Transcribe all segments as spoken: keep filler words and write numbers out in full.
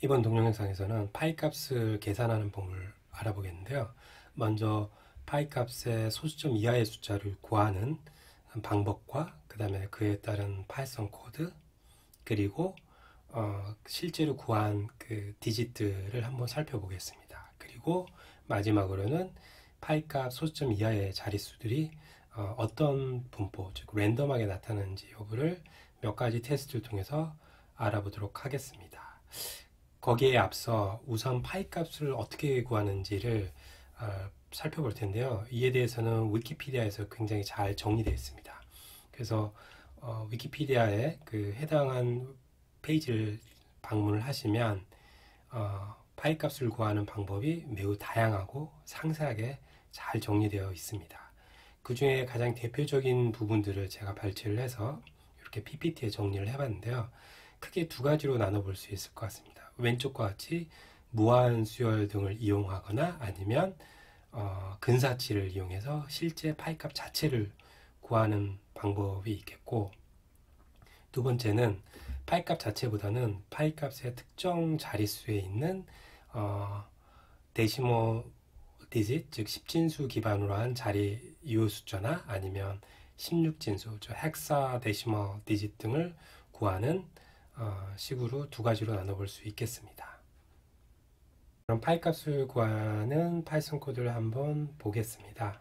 이번 동영 영상에서는 파이 값을 계산하는 법을 알아보겠는데요. 먼저 파이 값의 소수점 이하의 숫자를 구하는 방법과 그 다음에 그에 따른 파이썬 코드, 그리고 어, 실제로 구한 그 디짓들을 한번 살펴보겠습니다. 그리고 마지막으로는 파이 값 소수점 이하의 자릿수들이 어, 어떤 분포, 즉 랜덤하게 나타나는지 여부를 몇 가지 테스트를 통해서 알아보도록 하겠습니다. 거기에 앞서 우선 파이 값을 어떻게 구하는지를 어, 살펴볼 텐데요. 이에 대해서는 위키피디아에서 굉장히 잘 정리되어 있습니다. 그래서 어, 위키피디아에 그 해당한 페이지를 방문을 하시면 어, 파이 값을 구하는 방법이 매우 다양하고 상세하게 잘 정리되어 있습니다. 그 중에 가장 대표적인 부분들을 제가 발췌를 해서 이렇게 피피티에 정리를 해봤는데요. 크게 두 가지로 나눠볼 수 있을 것 같습니다. 왼쪽과 같이 무한 수열 등을 이용하거나 아니면 어, 근사치를 이용해서 실제 파이 값 자체를 구하는 방법이 있겠고, 두 번째는 파이 값 자체보다는 파이 값의 특정 자릿수에 있는 어, 데시모 디짓, 즉 십진수 기반으로 한 자리 이유 숫자나 아니면 십육진수, 즉 헥사 데시머 디짓 등을 구하는 어, 식으로 두 가지로 나눠볼 수 있겠습니다. 그럼 파이 값을 구하는 파이썬 코드를 한번 보겠습니다.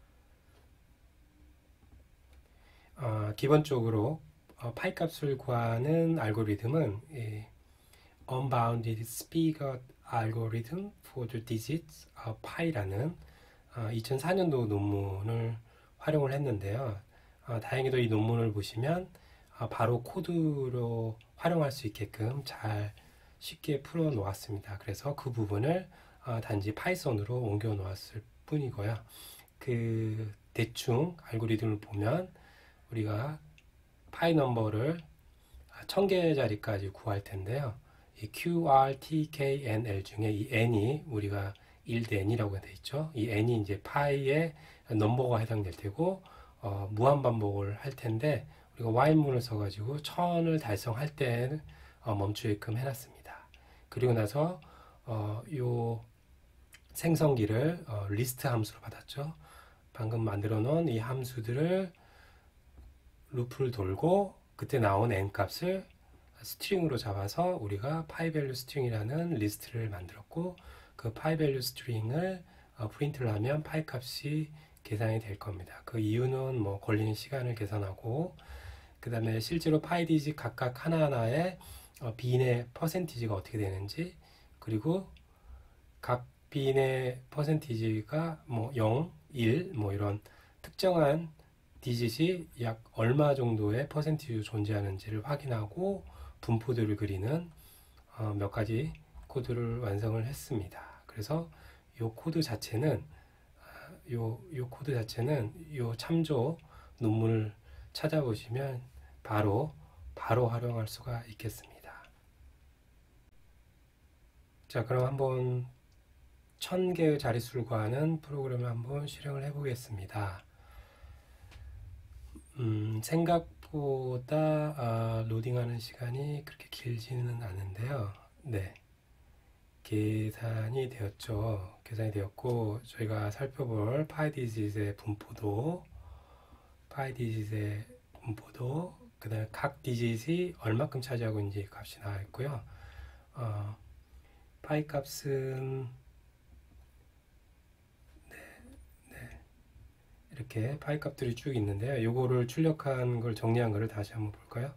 어, 기본적으로 어, 파이 값을 구하는 알고리즘은 이 Unbounded Spigot Algorithm for the Digits of Pi라는 어, 이천사 년도 논문을 활용을 했는데요. 어, 다행히도 이 논문을 보시면 어, 바로 코드로 활용할 수 있게끔 잘 쉽게 풀어 놓았습니다. 그래서 그 부분을 어, 단지 파이썬으로 옮겨 놓았을 뿐이고요. 그 대충 알고리즘을 보면 우리가 파이 넘버를 천 개짜리까지 구할 텐데요. 이 Q, R, T, K, N, L 중에 이 N이 우리가 일 대 N이라고 되어 있죠. 이 N이 이제 파이의 넘버가 해당될 테고 어, 무한 반복을 할 텐데 우리가 while문을 써가지고 천을 달성할 때는 어, 멈추게끔 해놨습니다. 그리고 나서 어, 요 생성기를 어, 리스트 함수로 받았죠. 방금 만들어 놓은 이 함수들을 루프를 돌고 그때 나온 n 값을 스트링으로 잡아서 우리가 파이밸류 스트링이라는 리스트를 만들었고, 그 파이밸류 스트링을 어, 프린트를 하면 파이 값이 계산이 될 겁니다. 그 이유는 뭐 걸리는 시간을 계산하고, 그 다음에 실제로 파이 디짓 각각 하나하나의 어, 빈의 퍼센티지가 어떻게 되는지, 그리고 각 빈의 퍼센티지가 뭐 영, 일, 뭐 이런 특정한 디짓이 약 얼마 정도의 퍼센티지로 존재하는지를 확인하고 분포들을 그리는 어, 몇 가지 코드를 완성을 했습니다. 그래서 이 코드 자체는 요, 요 코드 자체는 요 참조 논문을 찾아보시면 바로 바로 활용할 수가 있겠습니다. 자, 그럼 한번 천 개의 자릿수를 구하는 프로그램을 한번 실행을 해 보겠습니다. 음, 생각보다 아, 로딩하는 시간이 그렇게 길지는 않은데요. 네, 계산이 되었죠. 계산이 되었고, 저희가 살펴볼 파이디짓의 분포도, 파이디짓의 분포도, 그 다음에 각 디짓이 얼마큼 차지하고 있는지 값이 나와 있고요. 어, 파이 값은 이렇게 파이 값들이 쭉 있는데요. 요거를 출력한 걸 정리한 거를 다시 한번 볼까요?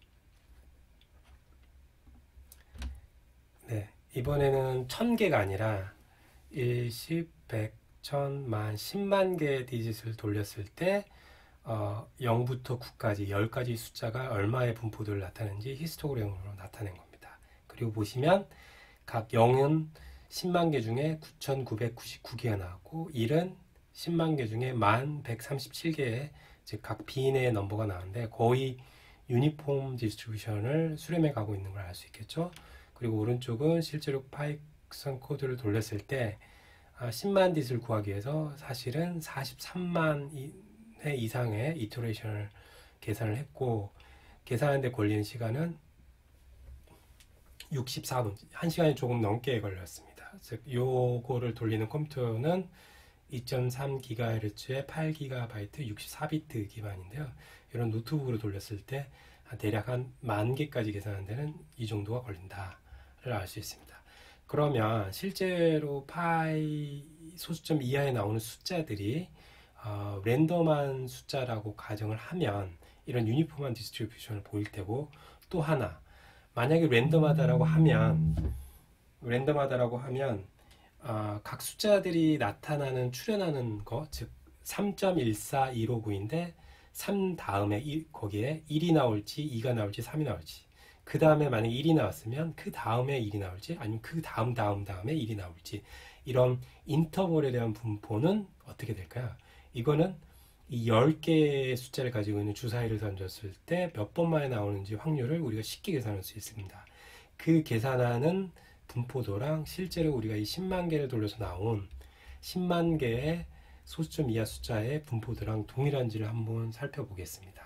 네, 이번에는 천 개가 아니라 일, 십, 백, 천, 만, 십만 개의 디짓을 돌렸을 때 어, 영부터 구까지 열 가지 숫자가 얼마의 분포들을 나타내는지 히스토그램으로 나타낸 겁니다. 그리고 보시면 각 영은 십만 개 중에 구천구백구십구 개가 나왔고, 일은 십만 개 중에 만 백삼십칠 개의 즉 각 빈의 넘버가 나오는데 거의 유니폼 디스트리뷰션을 수렴해 가고 있는 걸 알 수 있겠죠. 그리고 오른쪽은 실제로 파이썬 코드를 돌렸을 때 십만 딧을 구하기 위해서 사실은 사십삼만 회 이상의 이터레이션을 계산을 했고, 계산하는데 걸리는 시간은 육십사 분, 한 시간이 조금 넘게 걸렸습니다. 즉 요거를 돌리는 컴퓨터는 이 점 삼 기가헤르츠에 팔 기가바이트 육십사 비트 기반인데요. 이런 노트북으로 돌렸을 때 대략 한 만 개까지 계산하는 데는 이 정도가 걸린다를 알 수 있습니다. 그러면 실제로 파이 소수점 이하에 나오는 숫자들이 어, 랜덤한 숫자라고 가정을 하면 이런 유니폼한 디스트리뷰션을 보일 테고, 또 하나 만약에 랜덤하다라고 하면 랜덤하다라고 하면 어, 각 숫자들이 나타나는 출현하는 거, 즉 삼 점 일사일오구인데 삼 다음에 일, 거기에 일이 나올지 이가 나올지 삼이 나올지, 그 다음에 만약에 일이 나왔으면 그 다음에 일이 나올지 아니면 그 다음 다음 다음에 일이 나올지, 이런 인터벌에 대한 분포는 어떻게 될까요? 이거는 이 열 개의 숫자를 가지고 있는 주사위를 던졌을 때 몇 번 만에 나오는지 확률을 우리가 쉽게 계산할 수 있습니다. 그 계산하는 분포도랑 실제로 우리가 이 십만 개를 돌려서 나온 십만 개의 소수점 이하 숫자의 분포도랑 동일한지를 한번 살펴보겠습니다.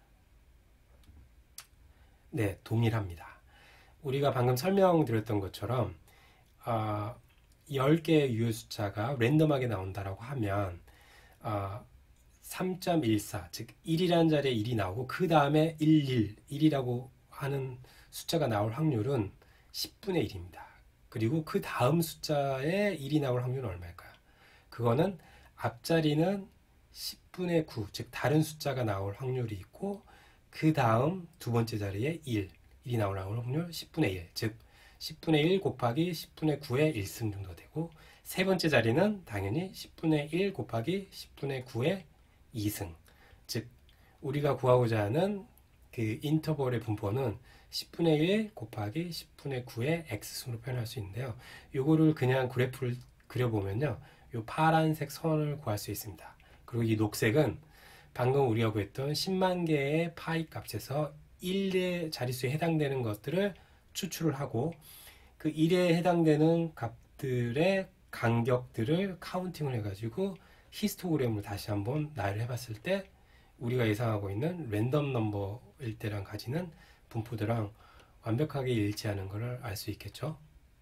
네, 동일합니다. 우리가 방금 설명드렸던 것처럼 어, 열 개의 유효 숫자가 랜덤하게 나온다라고 하면 어, 삼 점 일사, 즉 일이라는 자리에 일이 나오고 그 다음에 일일, 일이라고 하는 숫자가 나올 확률은 십분의 일입니다. 그리고 그 다음 숫자에 일이 나올 확률은 얼마일까요? 그거는 앞자리는 십분의 구, 즉 다른 숫자가 나올 확률이 있고, 그 다음 두 번째 자리에 일, 일이 나올 확률 십분의 일, 즉 십분의 일 곱하기 십분의 구의 일승 정도 되고, 세 번째 자리는 당연히 십분의 일 곱하기 십분의 구의 이승, 즉 우리가 구하고자 하는 그 인터벌의 분포는 십분의 일 곱하기 십분의 구의 x승으로 표현할 수 있는데요. 요거를 그냥 그래프를 그려보면요, 요 파란색 선을 구할 수 있습니다. 그리고 이 녹색은 방금 우리가 구했던 십만 개의 파이 값에서 일의 자릿수에 해당되는 것들을 추출을 하고, 그 일에 해당되는 값들의 간격들을 카운팅을 해가지고 히스토그램으로 다시 한번 나열을 해봤을 때 우리가 예상하고 있는 랜덤 넘버일 때랑 가지는 분포들랑 완벽하게 일치하는 것을 알 수 있겠죠.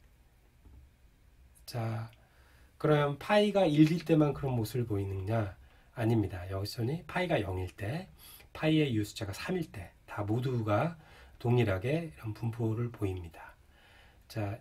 자, 그럼 파이가 일일 때만 그런 모습을 보이느냐? 아닙니다. 여기서는 파이가 영일 때, 파이의 유효숫자가 삼일 때 다 모두가 동일하게 이런 분포를 보입니다. 자,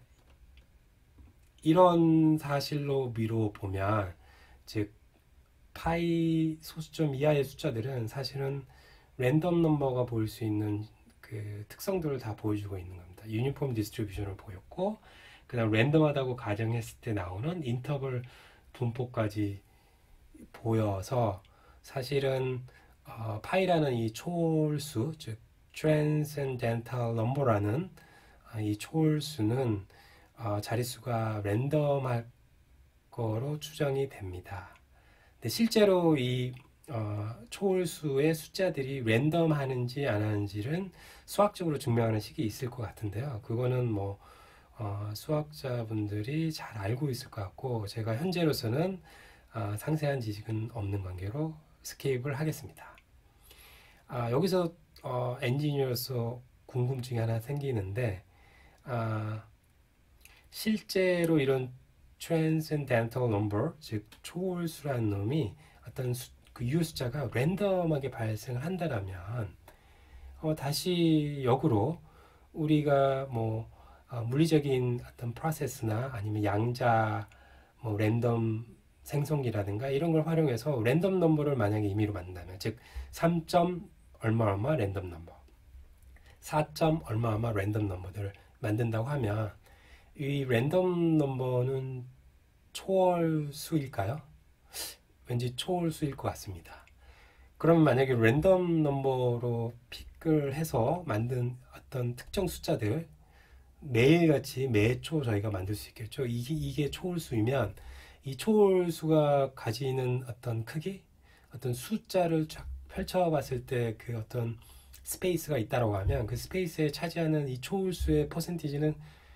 이런 사실로 미로 보면, 즉 파이 소수점 이하의 숫자들은 사실은 랜덤 넘버가 보일 수 있는 그 특성들을 다 보여주고 있는 겁니다. 유니폼 디스트리뷰션을 보였고, 그 다음 랜덤하다고 가정했을 때 나오는 인터벌 분포까지 보여서 사실은 어, 파이라는 이 초홀수, 즉 transcendental number라는 어, 이 초홀수는 어, 자릿수가 랜덤할 거로 추정이 됩니다. 근데 실제로 이 어, 초홀수의 숫자들이 랜덤 하는지 안 하는지는 수학적으로 증명하는 식이 있을 것 같은데요. 그거는 뭐 어, 수학자분들이 잘 알고 있을 것 같고, 제가 현재로서는 어, 상세한 지식은 없는 관계로 스킵을 하겠습니다. 아, 여기서 어, 엔지니어로서 궁금증이 하나 생기는데, 아, 실제로 이런 transcendental number, 즉 초홀수라는 놈이 어떤 수, 그 유효 숫자가 랜덤하게 발생을 한다면 어, 다시 역으로 우리가 뭐 어, 물리적인 어떤 프로세스나 아니면 양자 뭐 랜덤 생성기라든가 이런 걸 활용해서 랜덤 넘버를 만약에 임의로 만든다면, 즉 삼 점 얼마 얼마 랜덤 넘버, 사 점 얼마 얼마 랜덤 넘버들을 만든다고 하면 이 랜덤 넘버는 초월수일까요? 왠지 초월수일 것 같습니다. 그럼 만약에 랜덤 넘버로 픽을 해서 만든 어떤 특정 숫자들 매일같이 매초 저희가 만들 수 있겠죠. 이게, 이게 초홀수이면 이 초홀수가 가지는 어떤 크기, 어떤 숫자를 쫙 펼쳐봤을 때 그 어떤 스페이스가 있다고 하면 그 스페이스에 차지하는 이 초홀수의 퍼센티지는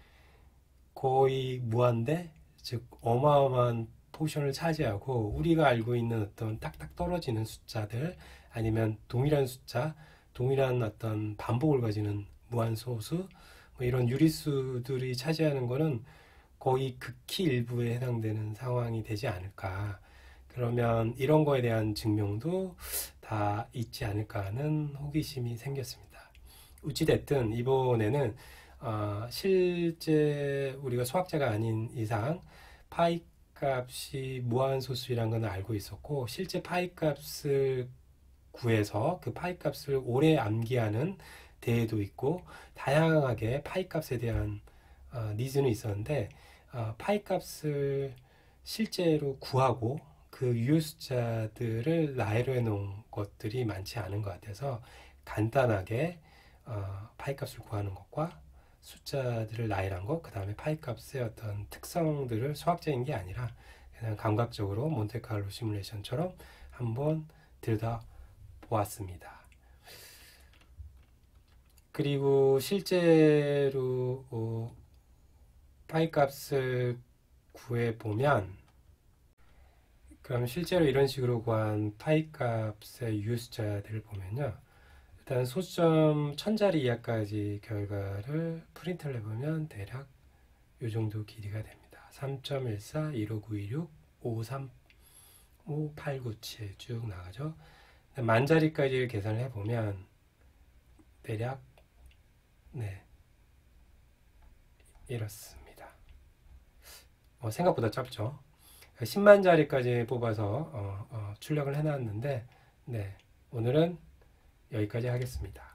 거의 무한대, 즉 어마어마한 포션을 차지하고, 우리가 알고 있는 어떤 딱딱 떨어지는 숫자들 아니면 동일한 숫자, 동일한 어떤 반복을 가지는 무한소수, 뭐 이런 유리수들이 차지하는 거는 거의 극히 일부에 해당되는 상황이 되지 않을까. 그러면 이런 거에 대한 증명도 다 있지 않을까 하는 호기심이 생겼습니다. 어찌됐든 이번에는 어, 실제 우리가 수학자가 아닌 이상 파이 값이 무한소수이라는 건 알고 있었고, 실제 파이 값을 구해서 그 파이 값을 오래 암기하는 대회도 있고, 다양하게 파이 값에 대한 어, 니즈는 있었는데, 어, 파이 값을 실제로 구하고 그 유효 숫자들을 나열로 해놓은 것들이 많지 않은 것 같아서 간단하게 어, 파이 값을 구하는 것과 숫자들을 나열한 것, 그 다음에 파이 값의 어떤 특성들을 수학적인 게 아니라 그냥 감각적으로 몬테카를로 시뮬레이션처럼 한번 들여다 보았습니다. 그리고 실제로 어, 파이 값을 구해보면, 그럼 실제로 이런 식으로 구한 파이 값의 유효 숫자들을 보면요, 일단 소수점 천 자리 이하까지 결과를 프린트를 해보면 대략 이 정도 길이가 됩니다. 삼 점 일사, 일오구이육, 오삼오, 팔구칠 쭉 나가죠. 만 자리까지 계산을 해보면 대략 네 이렇습니다. 어, 생각보다 짧죠. 십만 자리까지 뽑아서 어, 어, 출력을 해놨는데, 네 오늘은 여기까지 하겠습니다.